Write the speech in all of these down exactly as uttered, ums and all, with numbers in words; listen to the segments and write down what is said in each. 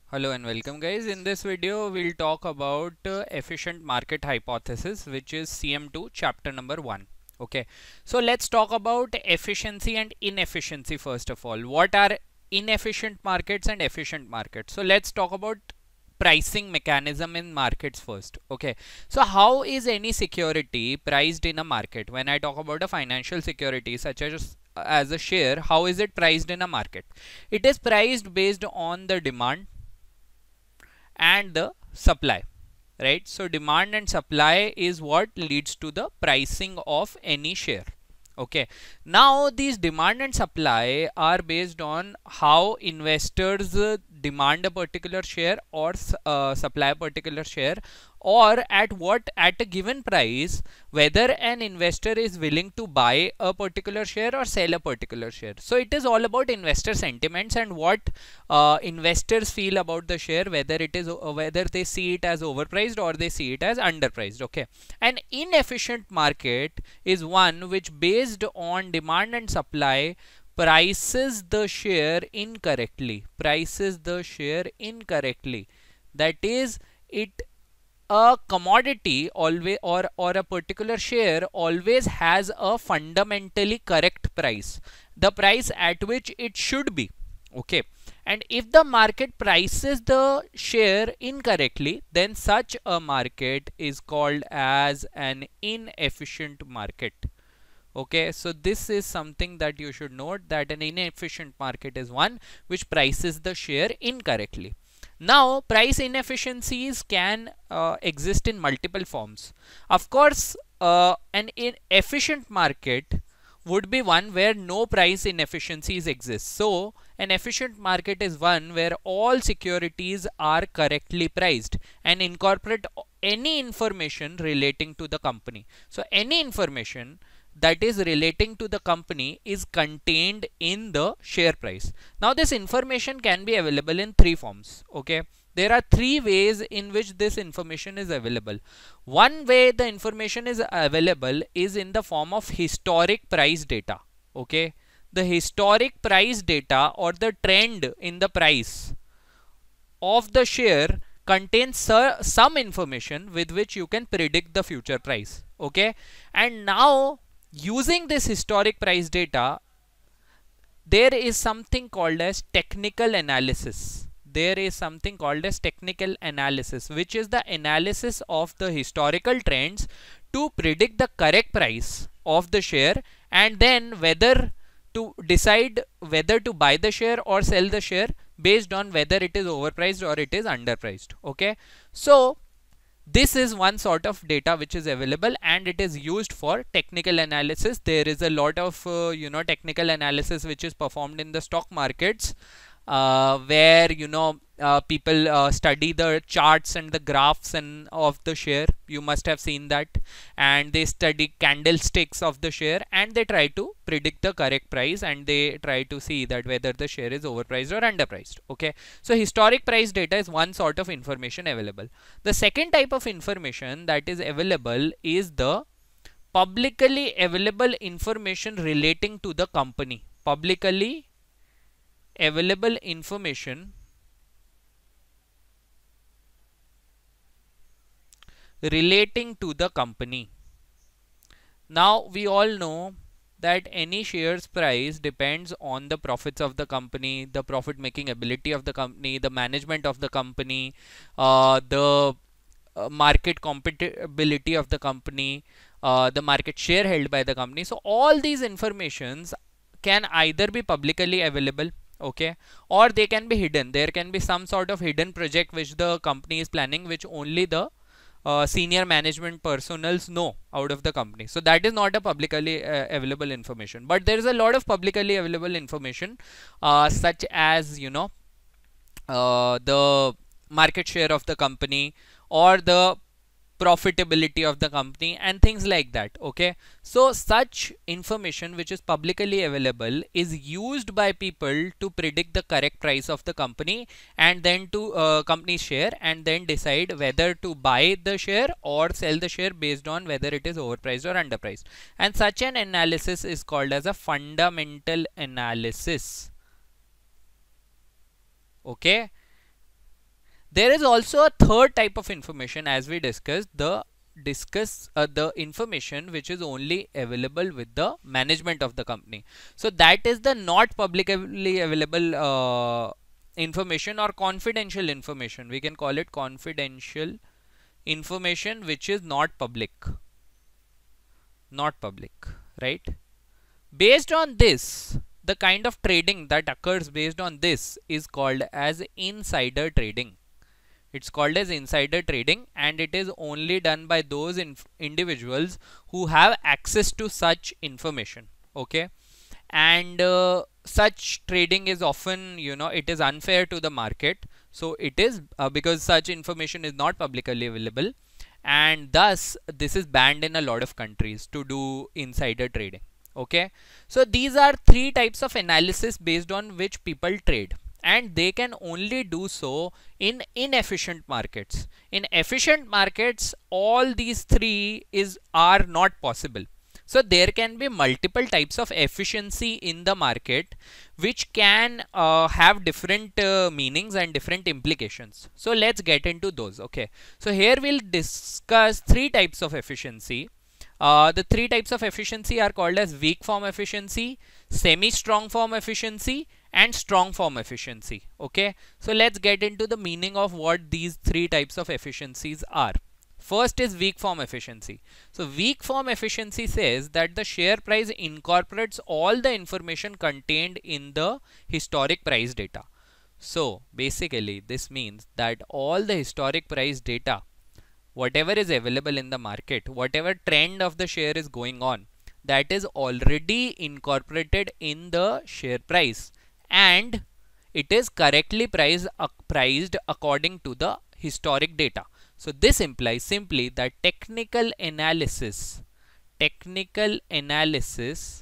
Hello and welcome guys. In this video we'll talk about uh, efficient market hypothesis, which is C M two chapter number one. Okay, so let's talk about efficiency and inefficiency first of all. What are inefficient markets and efficient markets? So let's talk about pricing mechanism in markets first. Okay, so how is any security priced in a market? When I talk about a financial security such as as a share, how is it priced in a market? It is priced based on the demand and the supply, right? So demand and supply is what leads to the pricing of any share. Okay, now these demand and supply are based on how investors uh, demand a particular share or uh, supply a particular share, or at what at a given price whether an investor is willing to buy a particular share or sell a particular share. So it is all about investor sentiments and what uh, investors feel about the share, whether it is uh, whether they see it as overpriced or they see it as underpriced. Okay, an inefficient market is one which based on demand and supply prices the share incorrectly prices the share incorrectly. That is, it a commodity always or or a particular share always has a fundamentally correct price, the price at which it should be. Okay, and if the market prices the share incorrectly, then such a market is called as an inefficient market. Okay, so this is something that you should note, that an inefficient market is one which prices the share incorrectly. Now, price inefficiencies can uh, exist in multiple forms. Of course, uh, an inefficient market would be one where no price inefficiencies exist. So, an efficient market is one where all securities are correctly priced and incorporate any information relating to the company. So, any information that is relating to the company is contained in the share price. Now this information can be available in three forms. Okay, there are three ways in which this information is available. One way the information is available is in the form of historic price data. Okay, the historic price data or the trend in the price of the share contains some information with which you can predict the future price. Okay, and now using this historic price data, there is something called as technical analysis. There is something called as technical analysis, which is the analysis of the historical trends to predict the correct price of the share, and then whether to decide whether to buy the share or sell the share based on whether it is overpriced or it is underpriced. Okay, so this is one sort of data which is available and it is used for technical analysis. There is a lot of uh, you know technical analysis which is performed in the stock markets, uh, where you know uh, people uh, study the charts and the graphs and of the share. You must have seen that, and they study candlesticks of the share and they try to predict the correct price, and they try to see that whether the share is overpriced or underpriced. Okay, so historic price data is one sort of information available. The second type of information that is available is the publicly available information relating to the company. Publicly available information relating to the company. Now we all know that any shares price depends on the profits of the company, the profit making ability of the company, the management of the company, uh, the uh, market compatibility of the company, uh, the market share held by the company. So all these informations can either be publicly available, okay, or they can be hidden. There can be some sort of hidden project which the company is planning, which only the uh, senior management personals know out of the company. So that is not a publicly uh, available information. But there is a lot of publicly available information, uh, such as you know uh, the market share of the company or the profitability of the company and things like that. Okay, so such information which is publicly available is used by people to predict the correct price of the company and then to uh, company share, and then decide whether to buy the share or sell the share based on whether it is overpriced or underpriced. And such an analysis is called as a fundamental analysis. Okay, There is also a third type of information, as we discussed, the discuss uh, the information which is only available with the management of the company. So that is the not publicly available uh, information or confidential information. We can call it confidential information which is not public. Not public, right? Based on this, the kind of trading that occurs based on this is called as insider trading. It's called as insider trading, and it is only done by those individuals who have access to such information. Okay, and uh, such trading is often, you know, it is unfair to the market. So it is uh, because such information is not publicly available, and thus this is banned in a lot of countries to do insider trading. Okay, so these are three types of analysis based on which people trade, and they can only do so in inefficient markets. In efficient markets, all these three is are not possible. So there can be multiple types of efficiency in the market which can uh, have different uh, meanings and different implications. So let's get into those. Okay, so here we'll discuss three types of efficiency. Uh, the three types of efficiency are called as weak form efficiency, semi-strong form efficiency, and strong form efficiency. Okay, so let's get into the meaning of what these three types of efficiencies are. First is weak form efficiency. So weak form efficiency says that the share price incorporates all the information contained in the historic price data. So basically this means that all the historic price data, whatever is available in the market, whatever trend of the share is going on, that is already incorporated in the share price, and it is correctly priced, uh, priced according to the historic data. So this implies simply that technical analysis, technical analysis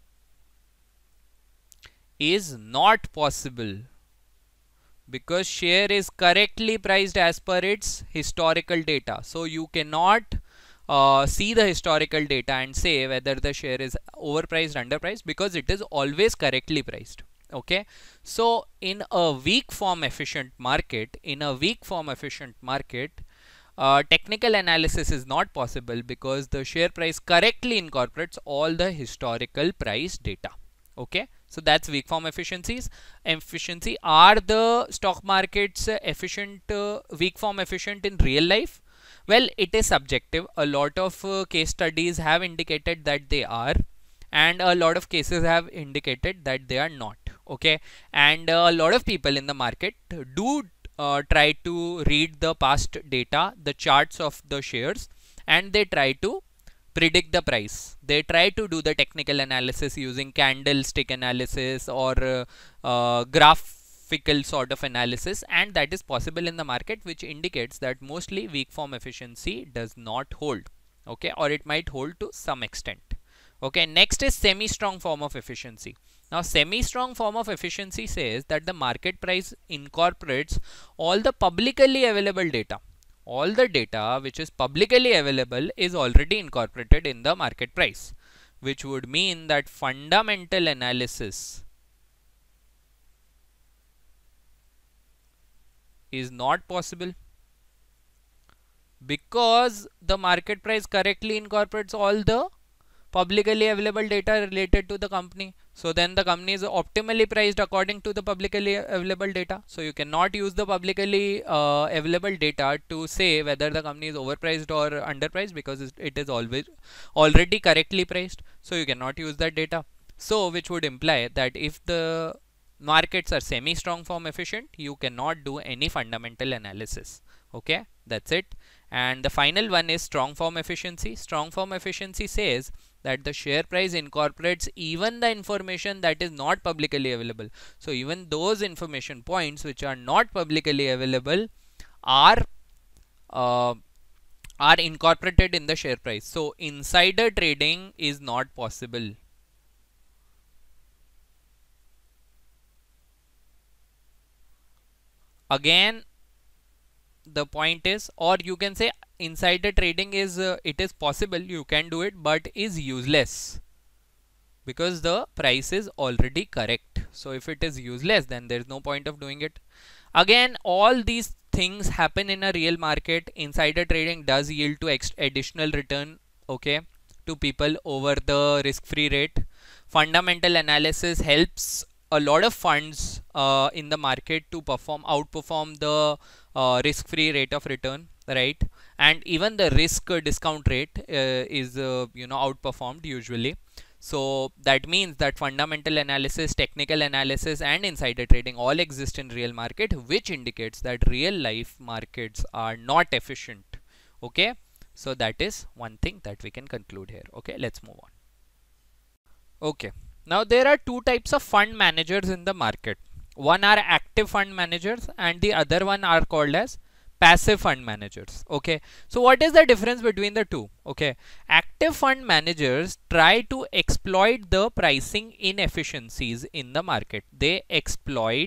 is not possible because share is correctly priced as per its historical data. So you cannot uh, see the historical data and say whether the share is overpriced, underpriced, because it is always correctly priced. Okay, so in a weak form efficient market, in a weak form efficient market, uh, technical analysis is not possible because the share price correctly incorporates all the historical price data. Okay, so that's weak form efficiencies. Efficiency. Are the stock markets uh, efficient, uh, weak form efficient in real life? Well, it is subjective. A lot of uh, case studies have indicated that they are, and a lot of cases have indicated that they are not. Okay, and uh, a lot of people in the market do uh, try to read the past data, the charts of the shares, and they try to predict the price. They try to do the technical analysis using candlestick analysis or uh, uh, graphical sort of analysis, and that is possible in the market, which indicates that mostly weak form efficiency does not hold. Okay, or it might hold to some extent. Okay, next is semi-strong form of efficiency. Now semi-strong form of efficiency says that the market price incorporates all the publicly available data. All the data which is publicly available is already incorporated in the market price, which would mean that fundamental analysis is not possible because the market price correctly incorporates all the publicly available data related to the company. So then the company is optimally priced according to the publicly available data. So you cannot use the publicly uh, available data to say whether the company is overpriced or underpriced, because it is always already correctly priced. So you cannot use that data. So which would imply that if the markets are semi-strong form efficient, you cannot do any fundamental analysis. Okay, that's it. And the final one is strong form efficiency. Strong form efficiency says that the share price incorporates even the information that is not publicly available. So even those information points which are not publicly available are uh, are incorporated in the share price. So insider trading is not possible. Again, the point is, or you can say insider trading is uh, it is possible, you can do it, but is useless because the price is already correct. So if it is useless, then there is no point of doing it. Again, all these things happen in a real market, insider trading does yield to ex additional return, okay, to people over the risk-free rate. Fundamental analysis helps a lot of funds uh, in the market to perform outperform the uh, risk-free rate of return, right? And even the risk discount rate uh, is uh, you know outperformed usually. So that means that fundamental analysis, technical analysis and insider trading all exist in real market, which indicates that real life markets are not efficient. Okay, so that is one thing that we can conclude here. Okay, let's move on. Okay, now there are two types of fund managers in the market. One are active fund managers and the other one are called as passive fund managers. Okay, so what is the difference between the two? Okay, active fund managers try to exploit the pricing inefficiencies in the market. They exploit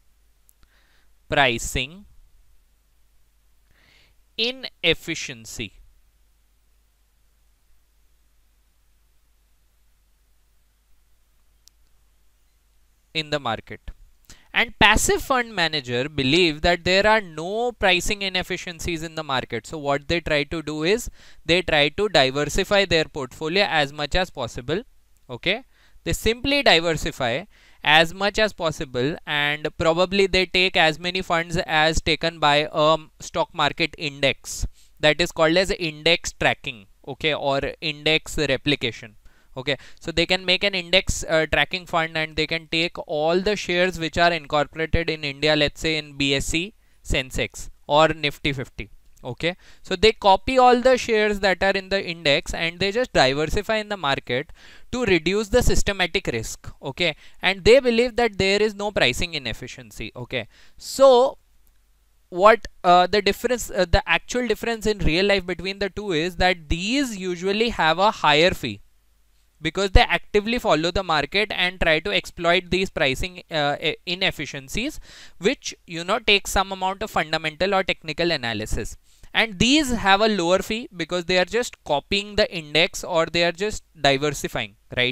pricing inefficiency in the market. And passive fund manager believe that there are no pricing inefficiencies in the market. So what they try to do is they try to diversify their portfolio as much as possible. Okay, they simply diversify as much as possible, and probably they take as many funds as taken by a stock market index, that is called as index tracking, okay, or index replication. Okay, so they can make an index uh, tracking fund and they can take all the shares which are incorporated in India, let's say in B S E, Sensex or Nifty fifty. Okay, so they copy all the shares that are in the index and they just diversify in the market to reduce the systematic risk. Okay, and they believe that there is no pricing inefficiency. Okay, so what uh, the difference, uh, the actual difference in real life between the two is that these usually have a higher fee, because they actively follow the market and try to exploit these pricing uh, inefficiencies, which you know take some amount of fundamental or technical analysis. And these have a lower fee because they are just copying the index or they are just diversifying, right?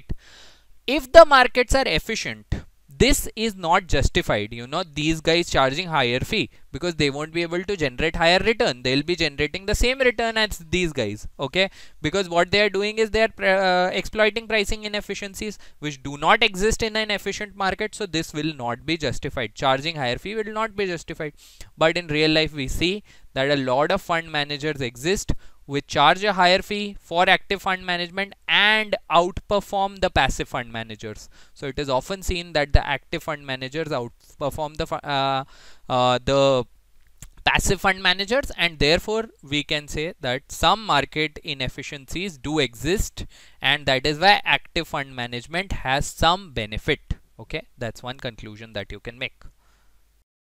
If the markets are efficient, this is not justified. You know, these guys charging higher fee because they won't be able to generate higher return. They'll be generating the same return as these guys. Okay, because what they are doing is they are uh, exploiting pricing inefficiencies which do not exist in an efficient market. So this will not be justified. Charging higher fee will not be justified. But in real life, we see that a lot of fund managers exist which charge a higher fee for active fund management and outperform the passive fund managers. So it is often seen that the active fund managers outperform the uh, uh, the passive fund managers, and therefore we can say that some market inefficiencies do exist, and that is why active fund management has some benefit. Okay, that's one conclusion that you can make.